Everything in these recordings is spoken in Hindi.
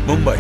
मुंबई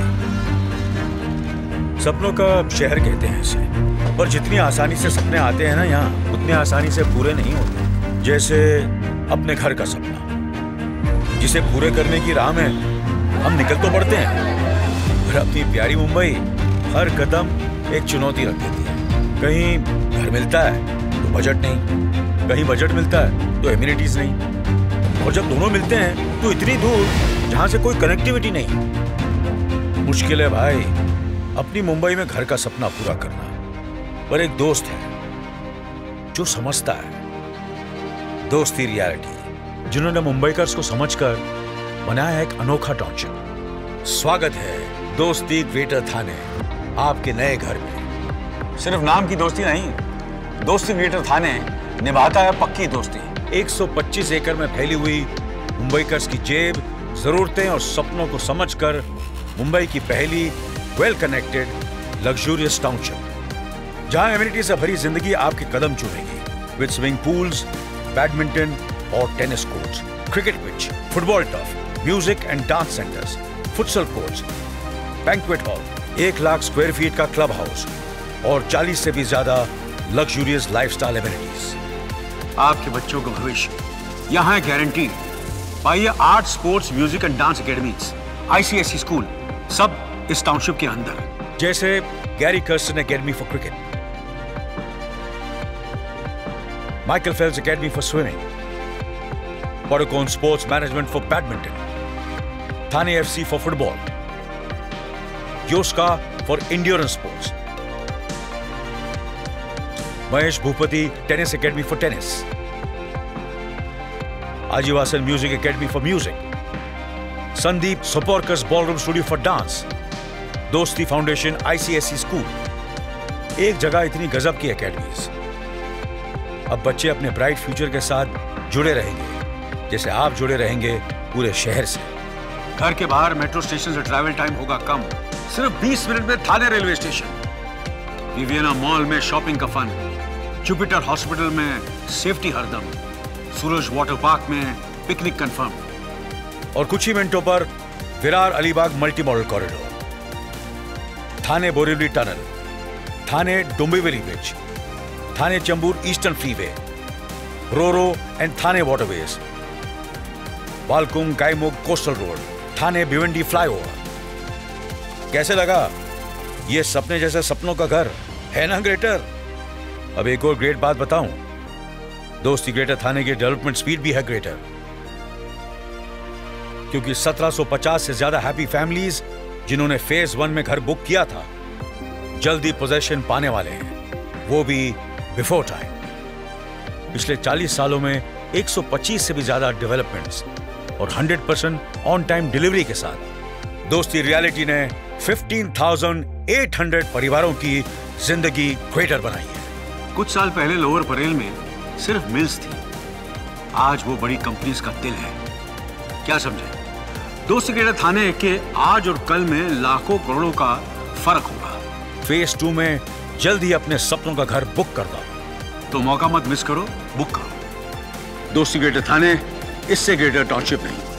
सपनों का शहर कहते हैं इसे, पर जितनी आसानी से सपने आते हैं ना यहाँ, उतनी आसानी से पूरे नहीं होते। जैसे अपने घर का सपना, जिसे पूरे करने की राह में हम निकल तो पड़ते हैं, पर अपनी प्यारी मुंबई हर कदम एक चुनौती रख देती है। कहीं घर मिलता है तो बजट नहीं, कहीं बजट मिलता है तो एमिनिटीज नहीं, और जब दोनों मिलते हैं तो इतनी दूर जहां से कोई कनेक्टिविटी नहीं। मुश्किल है भाई अपनी मुंबई में घर का सपना पूरा करना। पर एक दोस्त है जो समझता है, दोस्ती रियलिटी, जिन्होंने मुंबईकर्स को समझकर बनाया है एक अनोखा टाउनशिप। स्वागत है दोस्ती ग्रेटर थाने आपके नए घर में। सिर्फ नाम की दोस्ती नहीं, दोस्ती ग्रेटर थाने निभाता है पक्की दोस्ती। 125 एकड़ में फैली हुई मुंबईकर्स की जेब, जरूरतें और सपनों को समझकर मुंबई की पहली वेल कनेक्टेड लग्जूरियस टाउनशिप, जहां एमिनिटी से भरी जिंदगी आपके कदम चूमेगी। विद स्विमिंग पूल्स, बैडमिंटन और tennis courts, cricket pitch, football turf, music and dance centres, futsal courts, banquet hall, 1 lakh square feet का क्लब हाउस और 40 से भी ज्यादा लग्जूरियस लाइफस्टाइल एमिनिटीज। आपके बच्चों का भविष्य यहाँ है गारंटीड। पाइए art, sports, music and dance academies, ICSE school, सब इस टाउनशिप के अंदर। जैसे Gary Kirsten academy for cricket, Michael Phelps academy for swimming, Padukone sports management for badminton, Thane FC for football, Yoska for endurance sports, Mahesh Bhupathi tennis academy for tennis, Ajivasan music academy for music, Sandip Soparkar's ballroom studio for dance, Dosti foundation ICSE school. एक जगह इतनी गजब की एकेडमीज। अब बच्चे अपने ब्राइट फ्यूचर के साथ जुड़े रहेंगे, जैसे आप जुड़े रहेंगे पूरे शहर से। घर के बाहर मेट्रो स्टेशन से ट्रैवल टाइम होगा कम, सिर्फ 20 मिनट में Thane railway station. Viviana mall में शॉपिंग का फन, जुपिटर हॉस्पिटल में सेफ्टी हरदम, सूरज वाटर पार्क में पिकनिक कंफर्म, और कुछ ही मिनटों पर Virar Alibag multi modal corridor, Thane Borivali tunnel, Thane Dombivli bridge, Thane Chembur eastern freeway, roro and Thane waterways, Balkum Gaimukh coastal road, Thane Bhiwandi flyover. कैसे लगा? ये सपने जैसे सपनों का घर है ना ग्रेटर? अब एक और ग्रेट बात बताऊं, दोस्ती ग्रेटर थाने की डेवलपमेंट स्पीड भी है ग्रेटर, क्योंकि 1750 से ज्यादा हैप्पी फैमिलीज जिन्होंने फेज 1 में घर बुक किया था, जल्दी पोजेशन पाने वाले हैं, वो भी बिफोर टाइम। पिछले 40 सालों में 125 से भी ज्यादा डेवलपमेंट्स और 100% ऑन टाइम डिलीवरी के साथ दोस्ती रियलिटी ने 15,800 परिवारों की जिंदगी ग्रेटर बनाई है। कुछ साल पहले लोअर परेल में सिर्फ मिल्स थी, आज वो बड़ी कंपनीज का दिल है। क्या समझे? दोस्ती ग्रेटर थाने के आज और कल में लाखों करोड़ों का फर्क होगा। फेज 2 में जल्द ही अपने सपनों का घर बुक कर दो, तो मौका मत मिस करो, बुक करो। दोस्ती ग्रेटर थाने, इससे ग्रेटर टाउनशिप नहीं।